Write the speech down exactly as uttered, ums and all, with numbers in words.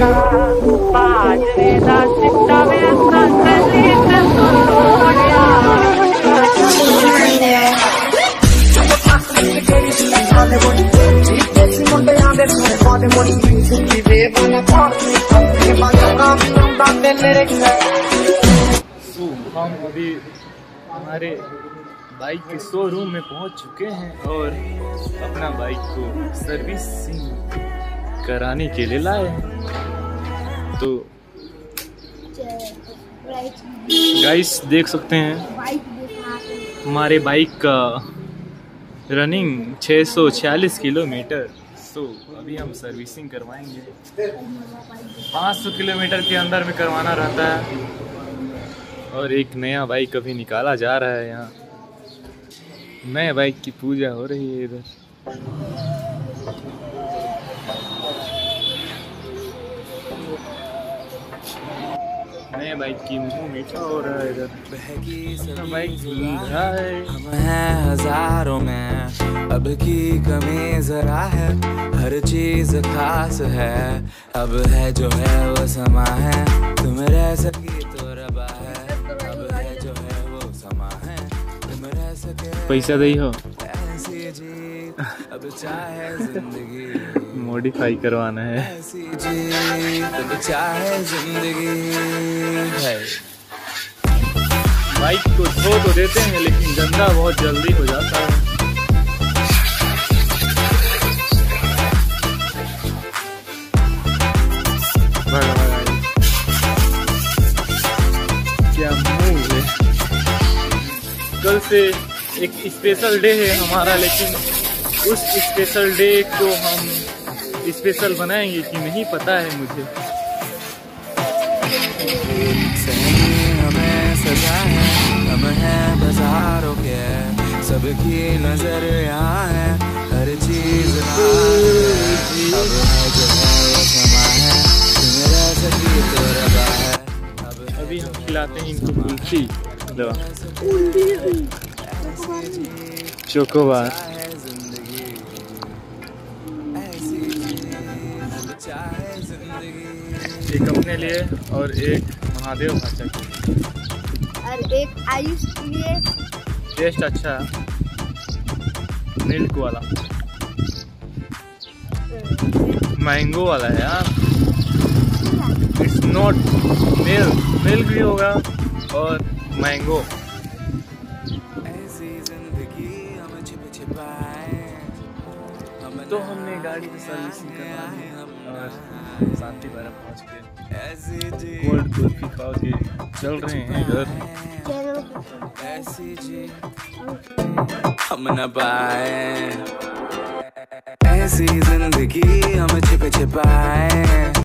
सो हम अभी हमारे बाइक के शोरूम में पहुंच चुके हैं और अपना बाइक को सर्विसिंग कराने के लिए लाए हैं। तो गाइस देख सकते हैं हमारे बाइक का रनिंग छह सौ छियालीस किलोमीटर। तो अभी हम सर्विसिंग करवाएंगे। पाँच सौ किलोमीटर के अंदर में करवाना रहता है। और एक नया बाइक अभी निकाला जा रहा है। यहाँ नए बाइक की पूजा हो रही है इधर। नए बाइक की मुँह मीठा हो रहा है इधर। बाइक है हम हैं हजारों में, अब की कमी जरा है, हर चीज खास है। अब है जो है वो समा है, तुम रह सकी तो रबा है। अब है जो है वो समा है, तुम रह सके पैसा दई हो ऐसी जी, अब चाहे जिंदगी मॉडिफाई करवाना है। ऐसी जी, अब चाहे जिंदगी है। बाइक को धो तो देते हैं लेकिन गंदा बहुत जल्दी हो जाता है। क्या मूव है। कल से एक स्पेशल डे है हमारा, लेकिन उस स्पेशल डे को हम स्पेशल बनाएंगे कि नहीं पता है मुझे। हमें सजा है, हम हैं बाजारों के, सबकी नजर यहाँ है, हर चीज अब है जो है वो समा है, तुम रह सकी तो रबा है। अभी हम खिलाते हैं इनको कुल्फी दवा चोकोबार। एक अपने लिए और एक महादेव भाषा के लिए और एक आयुष के लिए। टेस्ट अच्छा है, मिल्क वाला मैंगो वाला है यार। इट्स नॉट मिल्क, मिल्क भी होगा और मैंगो। तो हमने गाड़ी की सर्विसिंग करवाई और शांति बारह पहुँच के कोल्ड कुल्फी खा के चल रहे हैं इधर। हम न पाए ऐसी जिंदगी हम छिप छिपाए।